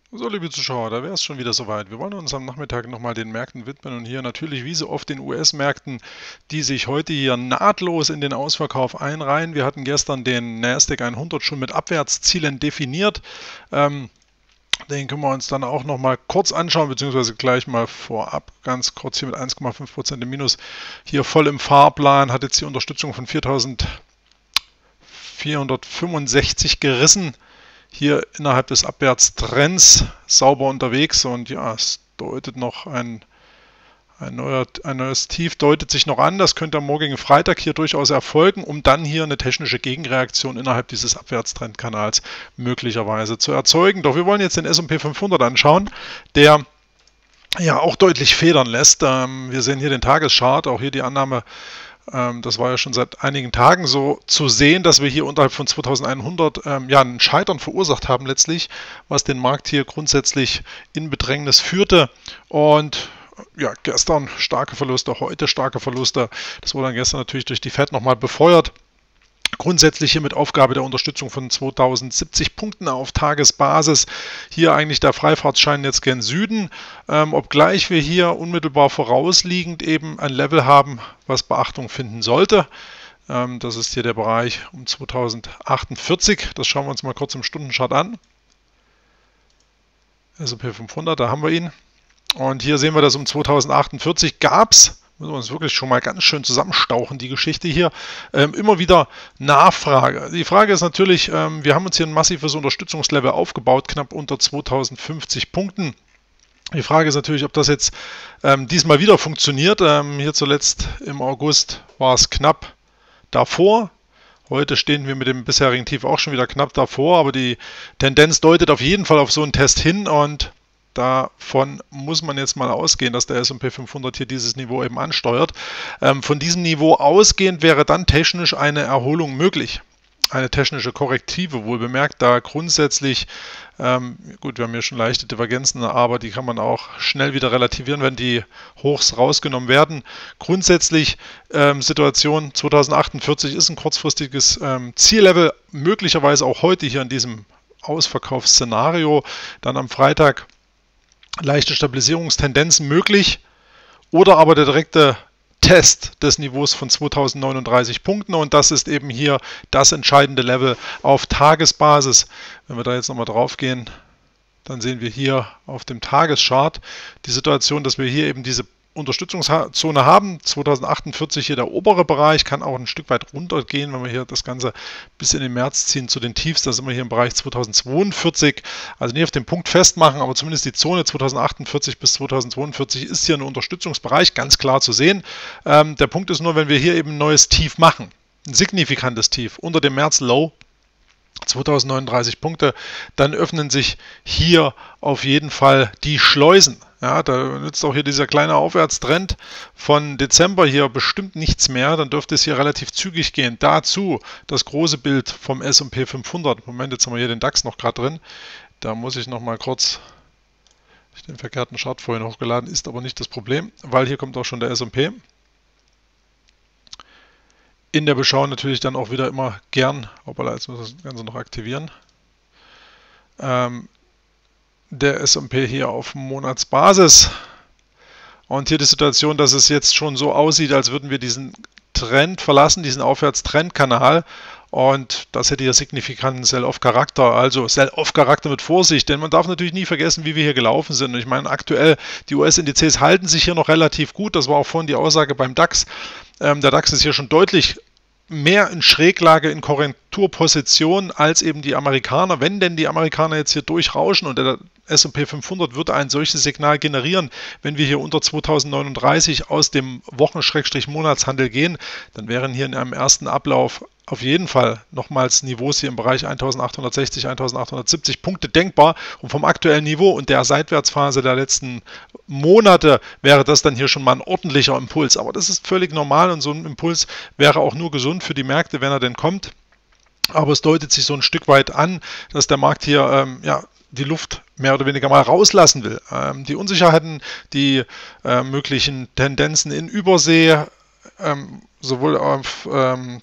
So, liebe Zuschauer, da wäre es schon wieder soweit. Wir wollen uns am Nachmittag nochmal den Märkten widmen und hier natürlich wie so oft den US-Märkten, die sich heute hier nahtlos in den Ausverkauf einreihen. Wir hatten gestern den Nasdaq 100 schon mit Abwärtszielen definiert. Den können wir uns dann auch nochmal kurz anschauen, beziehungsweise gleich mal vorab ganz kurz hier mit 1,5% im Minus. Hier voll im Fahrplan, hat jetzt die Unterstützung von 4.465 gerissen. Hier innerhalb des Abwärtstrends sauber unterwegs und ja, es deutet noch ein neues Tief deutet sich noch an. Das könnte am morgigen Freitag hier durchaus erfolgen, um dann hier eine technische Gegenreaktion innerhalb dieses Abwärtstrendkanals möglicherweise zu erzeugen. Doch wir wollen jetzt den S&P 500 anschauen, der ja auch deutlich federn lässt. Wir sehen hier den Tageschart, auch hier die Annahme, das war ja schon seit einigen Tagen so zu sehen, dass wir hier unterhalb von 2100 ja, ein Scheitern verursacht haben letztlich, was den Markt hier grundsätzlich in Bedrängnis führte. Und ja, gestern starke Verluste, heute starke Verluste. Das wurde dann gestern natürlich durch die Fed nochmal befeuert. Grundsätzlich hier mit Aufgabe der Unterstützung von 2070 Punkten auf Tagesbasis. Hier eigentlich der Freifahrtschein jetzt gen Süden, obgleich wir hier unmittelbar vorausliegend eben ein Level haben, was Beachtung finden sollte. Das ist hier der Bereich um 2048. Das schauen wir uns mal kurz im Stundenchart an. S&P 500, da haben wir ihn. Und hier sehen wir, dass um 2048 gab es, müssen wir uns wirklich schon mal ganz schön zusammenstauchen, die Geschichte hier, immer wieder Nachfrage. Die Frage ist natürlich, wir haben uns hier ein massives Unterstützungslevel aufgebaut, knapp unter 2050 Punkten. Die Frage ist natürlich, ob das jetzt diesmal wieder funktioniert. Hier zuletzt im August war es knapp davor. Heute stehen wir mit dem bisherigen Tief auch schon wieder knapp davor, aber die Tendenz deutet auf jeden Fall auf so einen Test hin und davon muss man jetzt mal ausgehen, dass der S&P 500 hier dieses Niveau eben ansteuert. Von diesem Niveau ausgehend wäre dann technisch eine Erholung möglich. Eine technische Korrektive, wohl bemerkt, da grundsätzlich, gut, wir haben hier schon leichte Divergenzen, aber die kann man auch schnell wieder relativieren, wenn die Hochs rausgenommen werden. Grundsätzlich Situation 2048 ist ein kurzfristiges Ziellevel, möglicherweise auch heute hier in diesem Ausverkaufsszenario. Dann am Freitag leichte Stabilisierungstendenzen möglich oder aber der direkte Test des Niveaus von 2039 Punkten und das ist eben hier das entscheidende Level auf Tagesbasis. Wenn wir da jetzt nochmal drauf gehen, dann sehen wir hier auf dem Tageschart die Situation, dass wir hier eben diese Unterstützungszone haben. 2048 hier der obere Bereich, kann auch ein Stück weit runtergehen, wenn wir hier das Ganze bis in den März ziehen zu den Tiefs. Da sind wir hier im Bereich 2042. Also nicht auf den Punkt festmachen, aber zumindest die Zone 2048 bis 2042 ist hier ein Unterstützungsbereich, ganz klar zu sehen. Der Punkt ist nur, wenn wir hier eben ein neues Tief machen, ein signifikantes Tief unter dem März-Low, 2039 Punkte, dann öffnen sich hier auf jeden Fall die Schleusen. Ja, da nützt auch hier dieser kleine Aufwärtstrend von Dezember hier bestimmt nichts mehr. Dann dürfte es hier relativ zügig gehen. Dazu das große Bild vom S&P 500. Moment, jetzt haben wir hier den DAX noch gerade drin. Da muss ich noch mal kurz den verkehrten Chart vorhin hochgeladen, ist aber nicht das Problem, weil hier kommt auch schon der S&P. In der Beschau natürlich dann auch wieder immer gern, hoppala, jetzt muss ich das Ganze noch aktivieren, der S&P hier auf Monatsbasis. Und hier die Situation, dass es jetzt schon so aussieht, als würden wir diesen Trend verlassen, diesen Aufwärtstrendkanal. Und das hätte ja signifikanten Sell-Off-Charakter, also Sell-Off-Charakter mit Vorsicht, denn man darf natürlich nie vergessen, wie wir hier gelaufen sind. Und ich meine, aktuell, die US-Indizes halten sich hier noch relativ gut, das war auch vorhin die Aussage beim DAX. Der DAX ist hier schon deutlich mehr in Schräglage, in Korrekturposition als eben die Amerikaner. Wenn denn die Amerikaner jetzt hier durchrauschen und der S&P 500 würde ein solches Signal generieren, wenn wir hier unter 2039 aus dem Wochen-Monatshandel gehen, dann wären hier in einem ersten Ablauf auf jeden Fall nochmals Niveaus hier im Bereich 1860, 1870 Punkte denkbar und vom aktuellen Niveau und der Seitwärtsphase der letzten Monate wäre das dann hier schon mal ein ordentlicher Impuls. Aber das ist völlig normal und so ein Impuls wäre auch nur gesund für die Märkte, wenn er denn kommt. Aber es deutet sich so ein Stück weit an, dass der Markt hier ja, die Luft mehr oder weniger mal rauslassen will. Die Unsicherheiten, die möglichen Tendenzen in Übersee, sowohl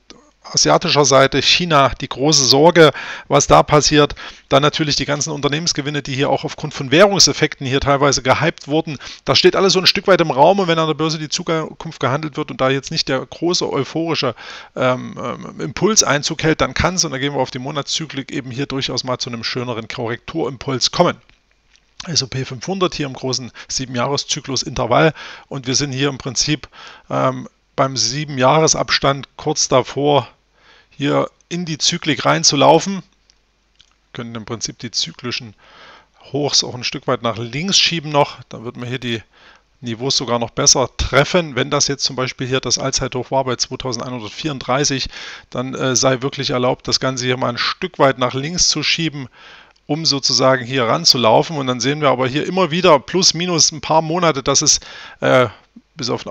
asiatischer Seite, China, die große Sorge, was da passiert. Dann natürlich die ganzen Unternehmensgewinne, die hier auch aufgrund von Währungseffekten hier teilweise gehypt wurden. Das steht alles so ein Stück weit im Raum, und wenn an der Börse die Zukunft gehandelt wird und da jetzt nicht der große euphorische Impulseinzug hält, dann kann es, und da gehen wir auf die Monatszyklik, eben hier durchaus mal zu einem schöneren Korrekturimpuls kommen. S&P 500 hier im großen 7-Jahres-Zyklus-Intervall, und wir sind hier im Prinzip beim 7-Jahres-Abstand kurz davor, hier in die Zyklik reinzulaufen. Können im Prinzip die zyklischen Hochs auch ein Stück weit nach links schieben noch. Da wird man hier die Niveaus sogar noch besser treffen. Wenn das jetzt zum Beispiel hier das Allzeithoch war bei 2134, dann sei wirklich erlaubt, das Ganze hier mal ein Stück weit nach links zu schieben, um sozusagen hier ranzulaufen. Und dann sehen wir aber hier immer wieder plus minus ein paar Monate, dass es bis auf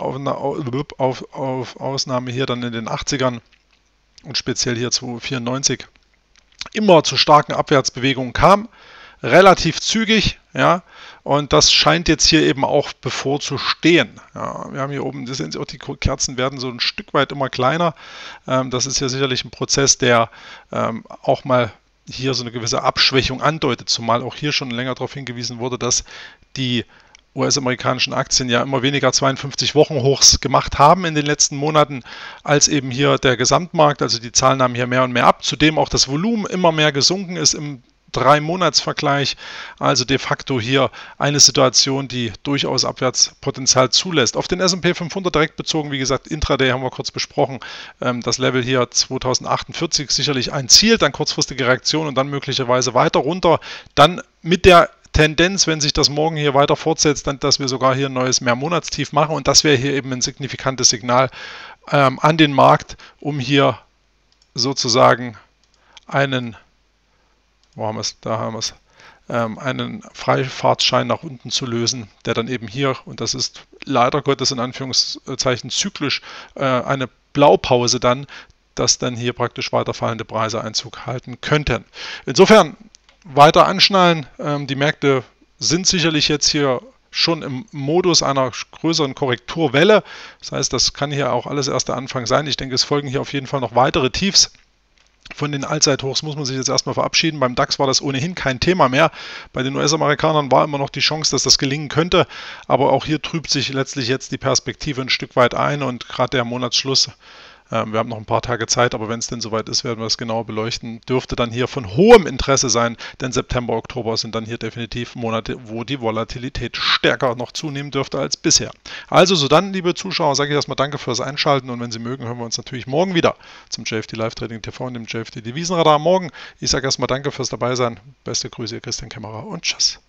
Ausnahme hier dann in den 80ern und speziell hier zu 94 immer zu starken Abwärtsbewegungen kam, relativ zügig, ja, und das scheint jetzt hier eben auch bevorzustehen. Ja, wir haben hier oben, das sehen Sie auch, die Kerzen werden so ein Stück weit immer kleiner. Das ist ja sicherlich ein Prozess, der auch mal hier so eine gewisse Abschwächung andeutet, zumal auch hier schon länger darauf hingewiesen wurde, dass die US-amerikanischen Aktien ja immer weniger 52-Wochen-Hochs gemacht haben in den letzten Monaten, als eben hier der Gesamtmarkt. Also die Zahlen nahmen hier mehr und mehr ab. Zudem auch das Volumen immer mehr gesunken ist im 3-Monats-Vergleich. Also de facto hier eine Situation, die durchaus Abwärtspotenzial zulässt. Auf den S&P 500 direkt bezogen, wie gesagt, Intraday haben wir kurz besprochen. Das Level hier 2048 sicherlich ein Ziel, dann kurzfristige Reaktion und dann möglicherweise weiter runter. Dann mit der Tendenz, wenn sich das morgen hier weiter fortsetzt, dann, dass wir sogar hier ein neues Mehrmonatstief machen, und das wäre hier eben ein signifikantes Signal an den Markt, um hier sozusagen einen, wo haben wir es, da haben wir es, einen Freifahrtschein nach unten zu lösen, der dann eben hier, und das ist leider Gottes in Anführungszeichen zyklisch, eine Blaupause dann, dass dann hier praktisch weiter fallende Preise Einzug halten könnten. Insofern weiter anschnallen. Die Märkte sind sicherlich jetzt hier schon im Modus einer größeren Korrekturwelle. Das heißt, das kann hier auch alles erst der Anfang sein. Ich denke, es folgen hier auf jeden Fall noch weitere Tiefs. Von den Allzeithochs muss man sich jetzt erstmal verabschieden. Beim DAX war das ohnehin kein Thema mehr. Bei den US-Amerikanern war immer noch die Chance, dass das gelingen könnte. Aber auch hier trübt sich letztlich jetzt die Perspektive ein Stück weit ein, und gerade der Monatsschluss, wir haben noch ein paar Tage Zeit, aber wenn es denn soweit ist, werden wir das genauer beleuchten, dürfte dann hier von hohem Interesse sein, denn September, Oktober sind dann hier definitiv Monate, wo die Volatilität stärker noch zunehmen dürfte als bisher. Also so dann, liebe Zuschauer, sage ich erstmal danke fürs Einschalten, und wenn Sie mögen, hören wir uns natürlich morgen wieder zum JFD Live Trading TV und dem JFD Devisenradar morgen. Ich sage erstmal danke fürs Dabeisein. Beste Grüße, Ihr Christian Kämmerer, und tschüss.